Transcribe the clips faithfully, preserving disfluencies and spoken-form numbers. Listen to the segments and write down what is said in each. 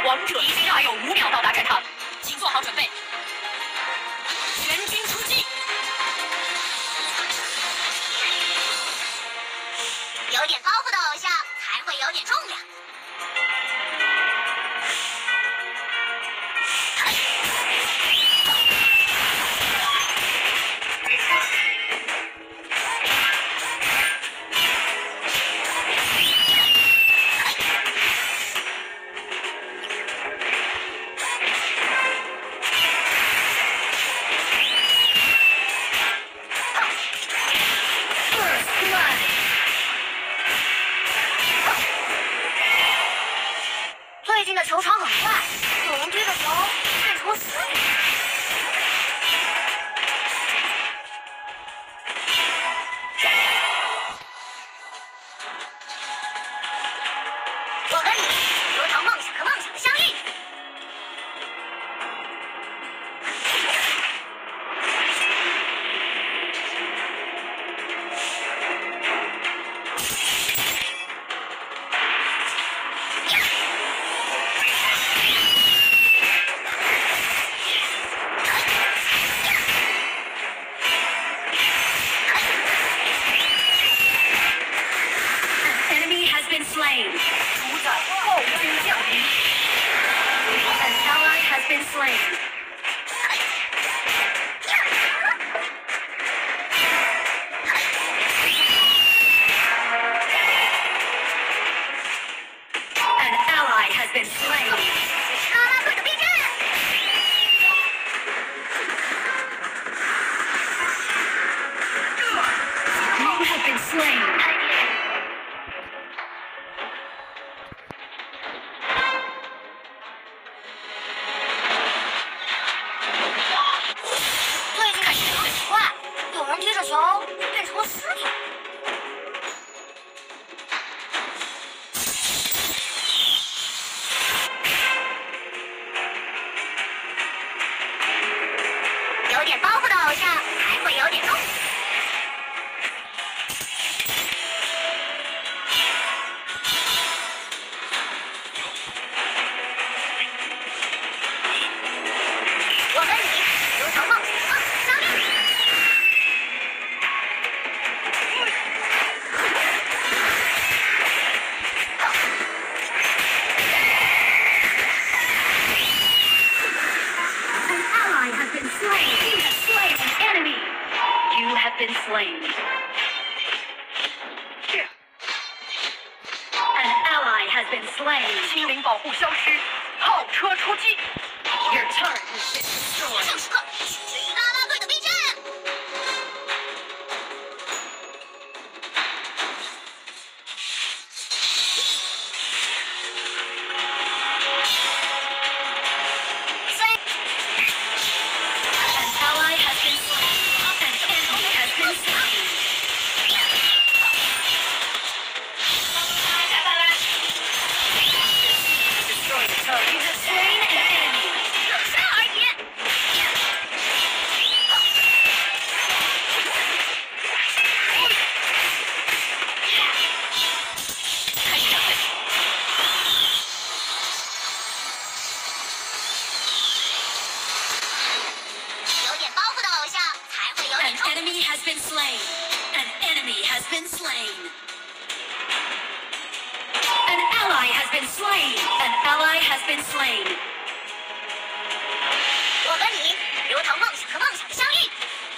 王者已经还有五秒到达战场，请做好准备，全军出击。 有点包袱的偶像才会有点重量。 最近的球场很快，有人追着球变成了尸体。我和你有场梦想和梦想的相遇。 Slain. 主宰暴君降临。An ally has been slain. An ally has been slain. 啦啦队的避震。 You have been slain. 追着球变成了尸体。有点包袱的偶像还会有点重。我和你有场梦想的梦想相遇。 You have been slain. An ally has been slain. 心灵保护消失，炮车出击。Your turret has been destroyed. 上时刻，取决于啦啦队的避震。 An ally has been slain. An enemy has been slain. Destroy the turret. You have slain an enemy. 冷杀而已。 开战！ 有点包袱的偶像才会有 An 点重。 enemy has been slain. An enemy has been slain. An ally has been slain. An ally has been slain. 我和你有场梦想和梦想的相遇。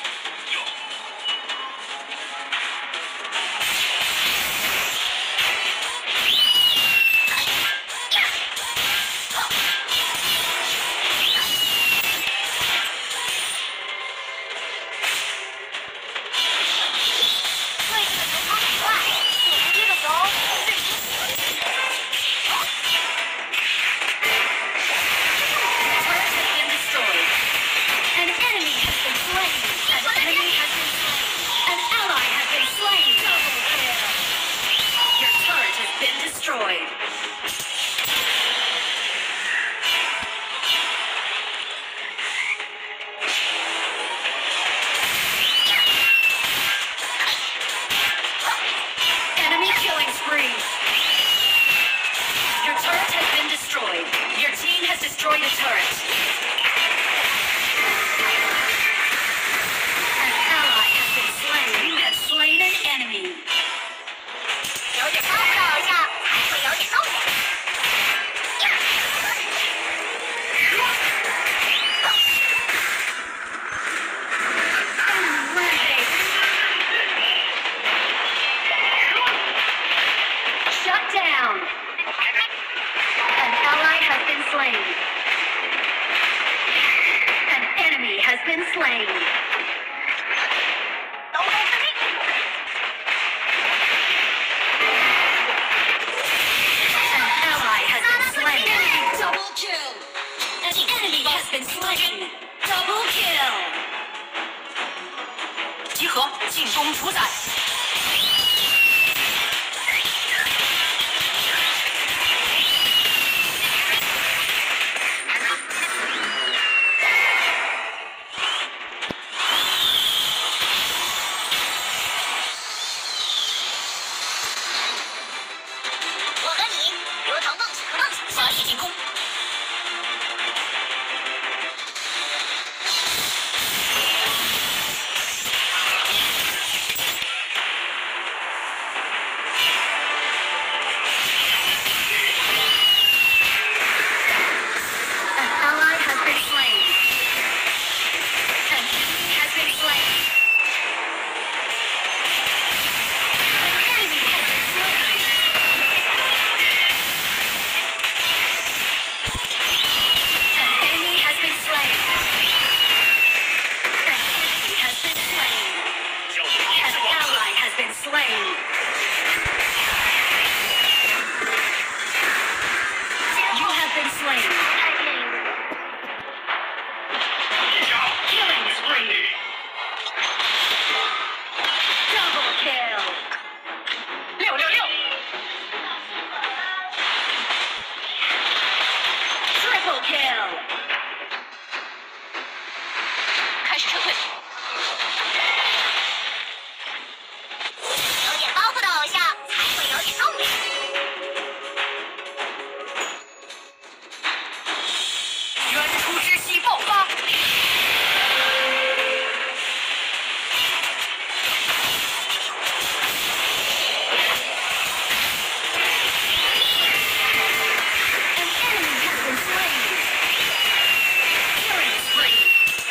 最近的球场很快，有人追着球变成尸体。 Turret has been destroyed. An enemy has been 有点高不到一下，才会有点重量。 Shut down. An ally has been slain. An enemy has been slain. An ally has been slain. Double kill. An enemy has been slain. Double kill. 集合，进攻主宰。 我和你如同梦想和梦想发起进攻。An ally has been slain. An enemy has been slain. An enemy has been slain. An enemy has been slain. An enemy has been slain. An ally has been slain. You have been slain. Killing spree. Double kill. 六六六。Triple kill. 开始撤退。 有点高不到一下，才会有点重量。 原初之息爆发。An enemy has been slain. Killing spree.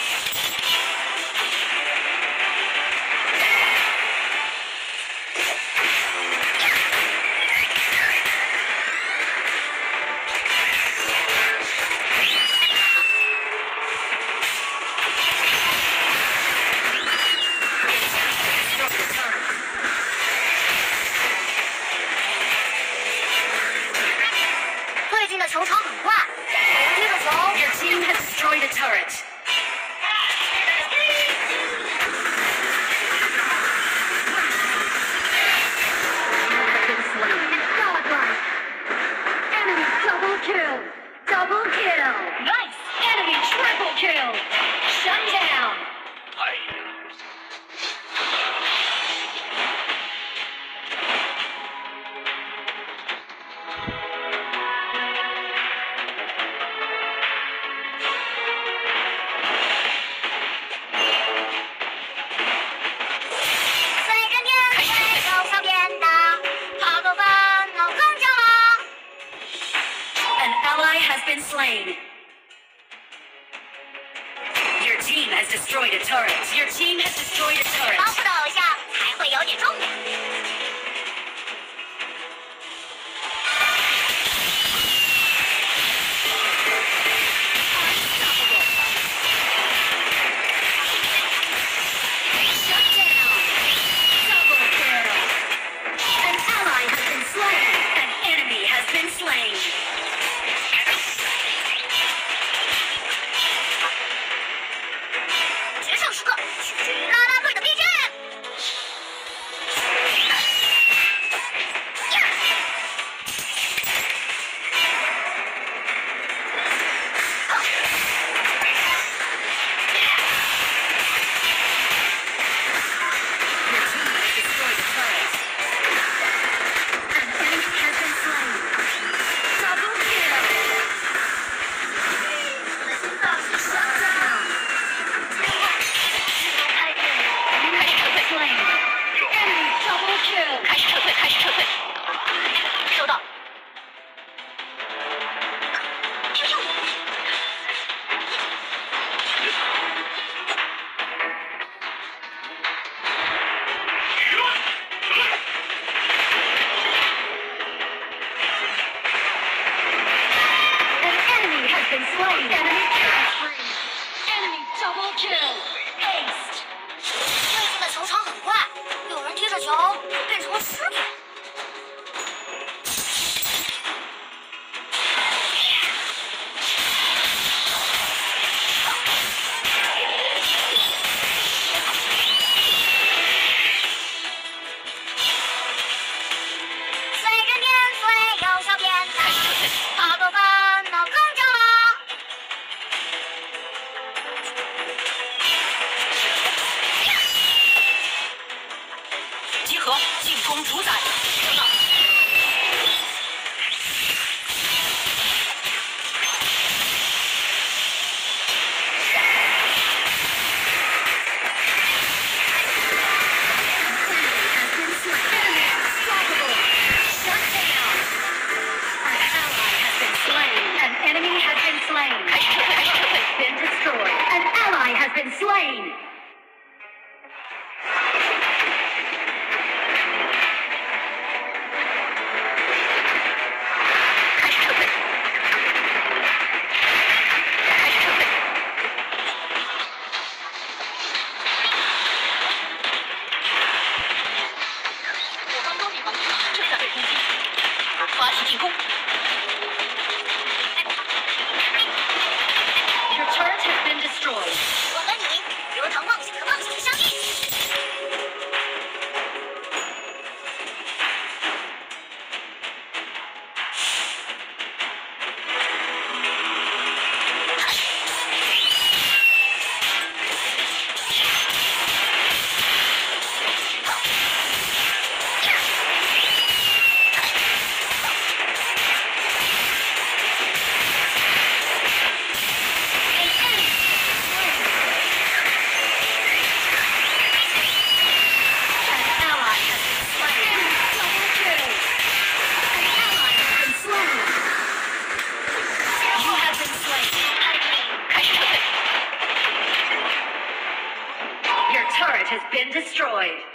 Destroy the turret. 最近的球场很乱，我们踢个球。 Your team has destroyed a turret. Godlike. Enemy double kill. Double kill. Nice. Enemy triple kill. Shut down. 随着年岁走向变大，好多烦恼更加大。 An ally has been slain. Your team has destroyed a turret. Your team has destroyed a 高 turret. 不到一下，才会有点重量。 Shut down. Double kill. An ally has been slain. An enemy has been slain. 决胜时刻，取决于啦啦队的 B G M。 been slain. Your turret has been destroyed. 我和你有场梦想的梦想相遇。 Your turret has been destroyed.